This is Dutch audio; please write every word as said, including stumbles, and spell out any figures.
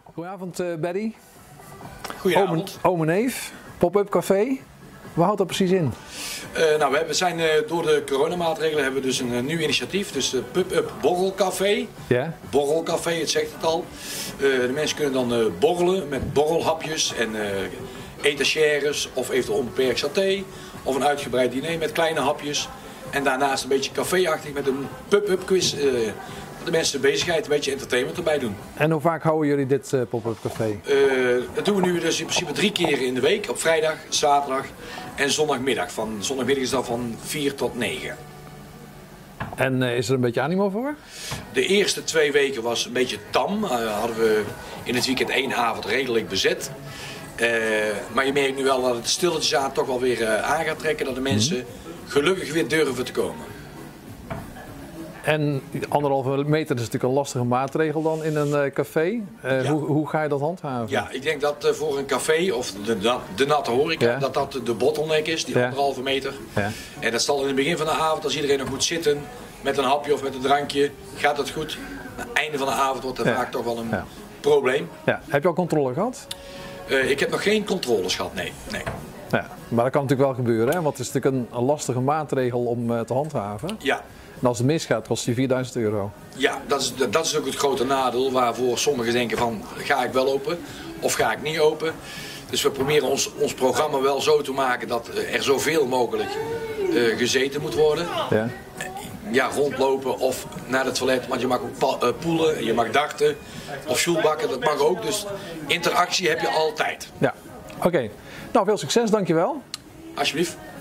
Goedenavond uh, Barry. Goedenavond. Oom en Neef, pop-up café. Waar houdt dat precies in? Uh, nou, we hebben, zijn uh, door de coronamaatregelen hebben we dus een uh, nieuw initiatief. Dus de pop-up borrelcafé. Ja. Borrelcafé, het zegt het al. Uh, de mensen kunnen dan uh, borrelen met borrelhapjes en uh, etagères of eventueel onbeperkt saté. Of een uitgebreid diner met kleine hapjes. En daarnaast een beetje caféachtig met een pop-up quiz. Uh, de mensen de bezigheid, een beetje entertainment erbij doen. En hoe vaak houden jullie dit uh, pop-up café? Uh, dat doen we nu dus in principe drie keer in de week. Op vrijdag, zaterdag en zondagmiddag. Van, zondagmiddag is dat van vier tot negen. En uh, is er een beetje animo voor? De eerste twee weken was een beetje tam. Uh, hadden we in het weekend één avond redelijk bezet. Uh, maar je merkt nu wel dat het stilletjes aan toch wel weer uh, aan gaat trekken. Dat de mensen mm-hmm. gelukkig weer durven te komen. En anderhalve meter is natuurlijk een lastige maatregel dan in een uh, café. Uh, ja. hoe, hoe ga je dat handhaven? Ja, ik denk dat uh, voor een café of de, de, de natte horeca, ja. dat dat de bottleneck is, die ja. anderhalve meter. Ja. En dat zal in het begin van de avond, als iedereen nog moet zitten met een hapje of met een drankje, gaat dat goed. Aan het einde van de avond wordt dat ja. vaak toch wel een ja. probleem. Ja. Heb je al controle gehad? Uh, ik heb nog geen controles gehad, nee. nee. Ja, maar dat kan natuurlijk wel gebeuren, hè? Want het is natuurlijk een, een lastige maatregel om uh, te handhaven. Ja. En als het misgaat, kost die vierduizend euro. Ja, dat is, dat is ook het grote nadeel waarvoor sommigen denken van, ga ik wel open of ga ik niet open. Dus we proberen ons, ons programma wel zo te maken dat er zoveel mogelijk uh, gezeten moet worden. Ja. Ja, rondlopen of naar het toilet, want je mag ook uh, poelen, je mag darten of stoelbakken, dat mag ook. Dus interactie heb je altijd. Ja, oké. Okay. Nou, veel succes, dankjewel. Alsjeblieft.